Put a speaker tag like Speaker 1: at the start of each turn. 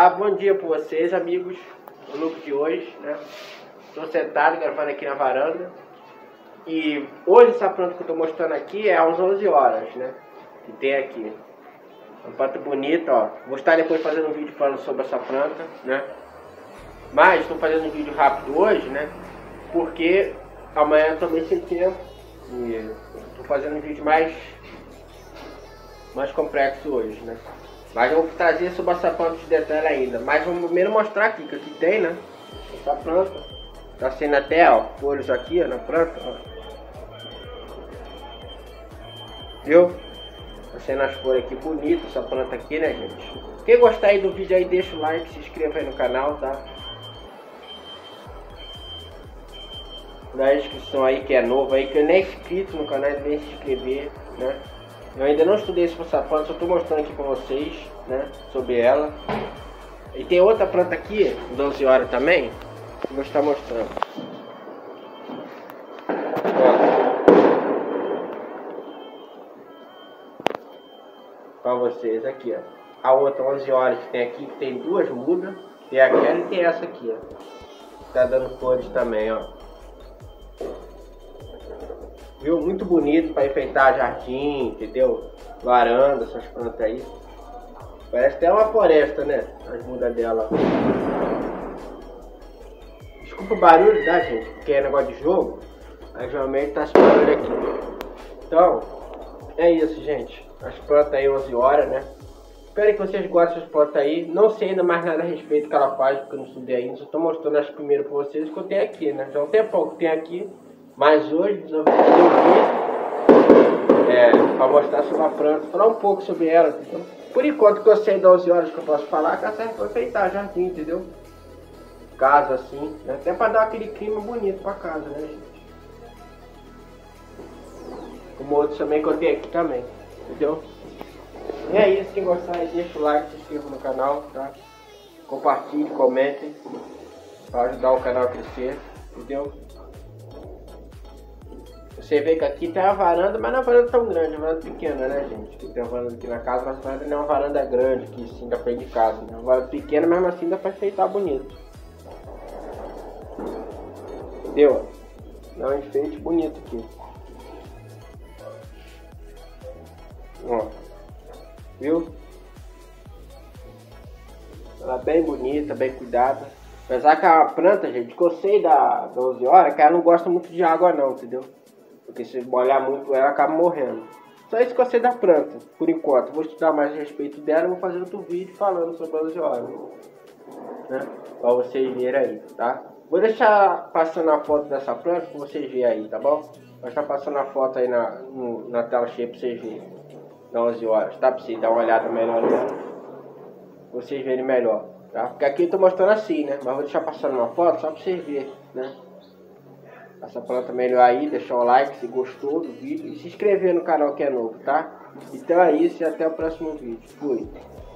Speaker 1: Olá, bom dia para vocês, amigos. O look de hoje, né? Estou sentado gravando aqui na varanda. E hoje essa planta que eu estou mostrando aqui é às 11 horas, né? Que tem aqui. Uma planta bonita, ó. Vou estar depois fazendo um vídeo falando sobre essa planta, né? Mas estou fazendo um vídeo rápido hoje, né? Porque amanhã eu também sem tempo. E estou fazendo um vídeo mais complexo hoje, né? Mas eu vou trazer sobre essa planta de detalhe ainda. Mas vamos primeiro mostrar aqui, que aqui tem, né? Essa planta. Tá sendo até, ó, folhas aqui, ó, na planta, ó. Viu? Tá sendo as folhas aqui, bonita essa planta aqui, né, gente? Quem gostar aí do vídeo aí, deixa o like, se inscreva aí no canal, tá? Dá inscrição aí, que é novo aí, que não é inscrito no canal, vem se inscrever, né? Eu ainda não estudei sobre essa planta, só estou mostrando aqui para vocês, né, sobre ela. E tem outra planta aqui, 12 horas também, que eu vou estar mostrando. Para vocês aqui, ó. A outra 11 horas que tem aqui, que tem duas mudas, tem aquela e tem essa aqui, ó. Tá dando flores também, ó. Viu? Muito bonito para enfeitar jardim, entendeu? Varanda, essas plantas aí. Parece até uma floresta, né? As mudas dela. Desculpa o barulho, tá, gente? Porque é negócio de jogo. Mas realmente tá esse barulho aqui. Então, é isso, gente. As plantas aí 11 horas, né? Espero que vocês gostem das plantas aí. Não sei ainda mais nada a respeito do que ela faz, porque eu não estudei ainda. Só tô mostrando as primeiras para vocês que eu tenho aqui, né? Já é um tempão que tem aqui. Mas hoje eu vou fazer um vídeo para mostrar sobre a planta, falar um pouco sobre ela, entendeu? Por enquanto que eu sei de 11 horas que eu posso falar, que ela serve para enfeitar jardim, entendeu? Casa assim, né? Até para dar aquele clima bonito para casa, né, gente? Como outros também que eu tenho aqui também, entendeu? E é isso, quem gostar aí, deixa o like, se inscreva no canal, tá? Compartilhe, comentem, para ajudar o canal a crescer, entendeu? Você vê que aqui tem uma varanda, mas não é uma varanda tão grande, é uma varanda pequena, né, gente? Que tem uma varanda aqui na casa, mas a varanda não é uma varanda grande, que sim dá pra ir de casa. É uma varanda pequena, mesmo assim dá pra enfeitar bonito. Entendeu? Dá um enfeite bonito aqui. Ó. Viu? Ela é bem bonita, bem cuidada. Apesar que a planta, gente, que eu sei da 12 horas, que ela não gosta muito de água não, entendeu? Porque se molhar muito ela acaba morrendo. Só isso que eu sei da planta, por enquanto. Vou estudar mais a respeito dela e vou fazer outro vídeo falando sobre a 12 horas, né? Pra vocês verem aí, tá? Vou deixar passando a foto dessa planta pra vocês verem aí, tá bom? Vou estar passando a foto aí na tela cheia pra vocês verem. Na 11 horas, tá? Pra vocês dar uma olhada melhor nela. Pra vocês verem melhor, tá? Porque aqui eu tô mostrando assim, né? Mas vou deixar passando uma foto só pra vocês verem, né? Essa planta melhor aí, deixar o like se gostou do vídeo e se inscrever no canal que é novo, tá? Então é isso e até o próximo vídeo. Fui!